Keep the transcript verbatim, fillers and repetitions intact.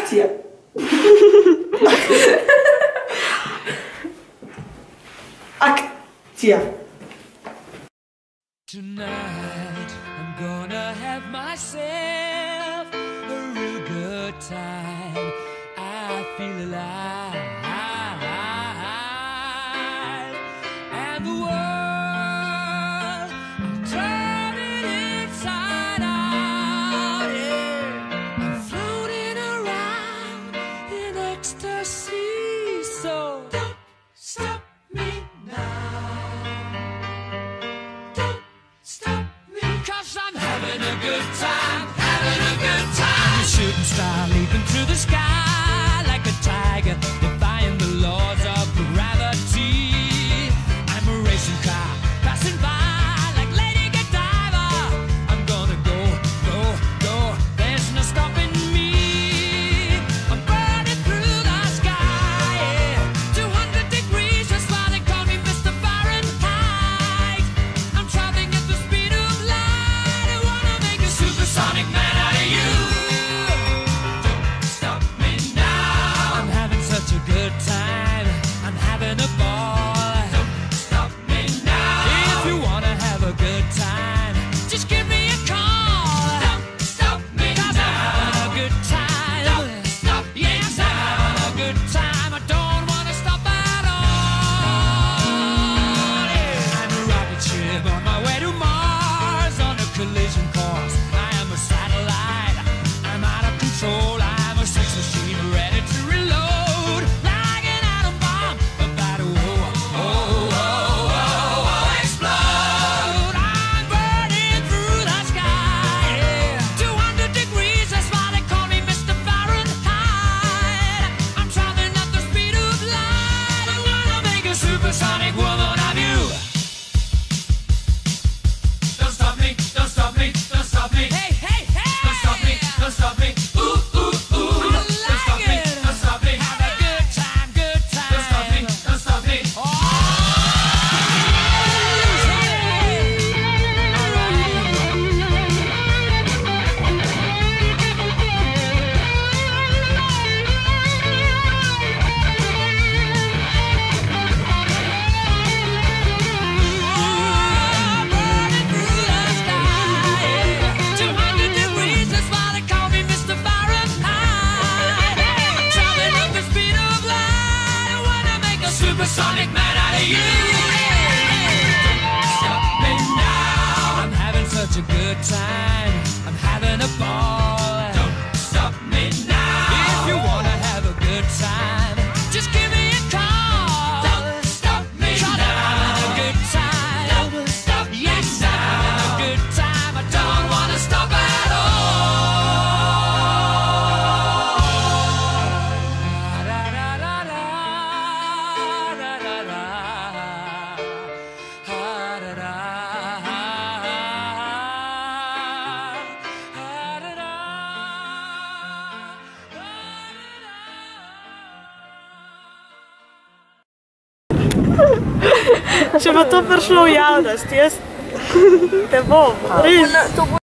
Akcja! Akcja! Tonight I'm gonna have myself a real good time. I feel alive, and the world I'm turning inside out. Yeah, I'm floating around in ecstasy. So don't stop me now. Stop me, cause I'm having a good time, having a good time. A shooting star leaping through the sky like a tiger, defying the laws of gravity. I'm a racing car passing by like Lady Godiva. I'm gonna go, go, go, there's no stopping me. I'm burning through the sky, yeah. two hundred degrees, that's why they call me Mister Fahrenheit. I'm traveling at the speed of light. I wanna make a supersonic man out of you. Don't stop me now. I'm having such a good time. I'm having a ball. Don't stop me now. If you wanna have a good time, just give me a call. Don't stop me now. 'Cause I'm having a good time. Don't stop me now. Yes, I'm having a good time. I don't wanna stop at all. Yeah. I'm a rocket ship on my way to Mars on a collision course. I am a satellite. I'm out of control. I'm a sex machine ready to reload like an atom bomb about to oh, oh, oh, oh, oh, explode. I'm burning through the sky, yeah. two hundred degrees, that's why they call me Mister Fahrenheit. I'm traveling at the speed of light. I wanna make a supersonic woman of you. Don't stop me, don't stop me, don't stop me. Hey, hey, hey! Don't stop me, don't stop me. Ooh, ooh, ooh. I don't like stop me, it. don't stop me. Have a good time, good time. Don't stop me, don't stop me. Oh! I'm burning through the sky, yeah. two hundred degrees, that's why they call me Mister Fahrenheit. I'm traveling at the speed of light. I wanna make a supersonic man out of you. Don't stop me now. I'm having such a good time. I'm having a ball. Don't stop me now. If you wanna have a good time, just give me a call. Don't stop me now. I'm having a good time. Don't stop me yes, now. I'm having a good time. I don't wanna stop at Čia va to per šau jaunas, ties. Tai buvo.